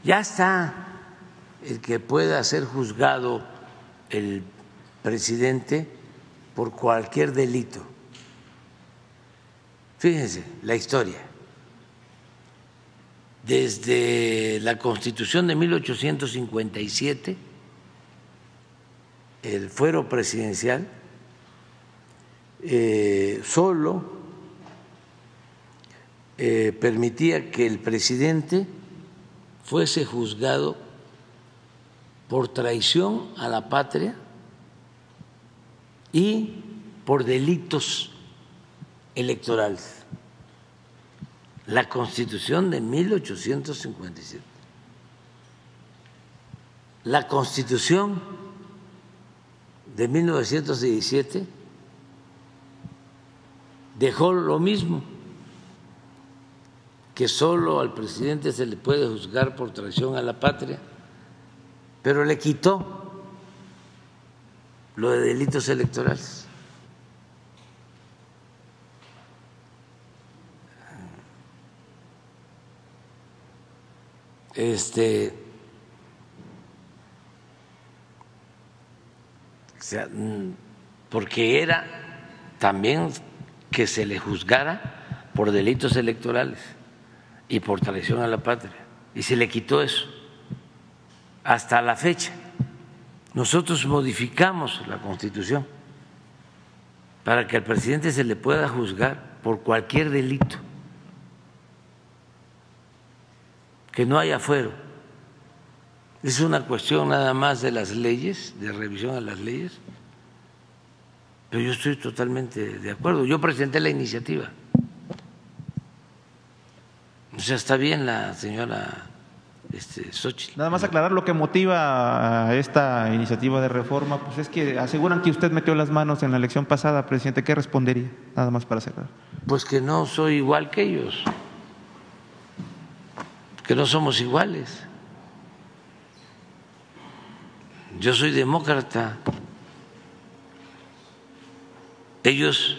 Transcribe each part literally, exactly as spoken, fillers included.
Ya está el que pueda ser juzgado el presidente por cualquier delito. Fíjense la historia. Desde la Constitución de mil ochocientos cincuenta y siete, el fuero presidencial eh, solo eh, permitía que el presidente fuese juzgado por traición a la patria y por delitos electorales. La Constitución de mil ochocientos cincuenta y siete. La Constitución de mil novecientos diecisiete dejó lo mismo, que solo al presidente se le puede juzgar por traición a la patria, pero le quitó lo de delitos electorales. Este, o sea, porque era también que se le juzgara por delitos electorales y por traición a la patria, y se le quitó eso. Hasta la fecha nosotros modificamos la Constitución para que al presidente se le pueda juzgar por cualquier delito, que no haya fuero. Es una cuestión nada más de las leyes, de revisión a las leyes, pero yo estoy totalmente de acuerdo. Yo presenté la iniciativa. O sea, está bien la señora este, Xóchitl. Nada más aclarar lo que motiva a esta iniciativa de reforma, pues es que aseguran que usted metió las manos en la elección pasada, presidente. ¿Qué respondería? Nada más para cerrar. Pues que no soy igual que ellos, que no somos iguales. Yo soy demócrata. Ellos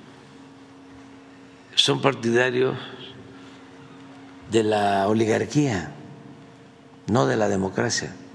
son partidarios de la oligarquía, no de la democracia.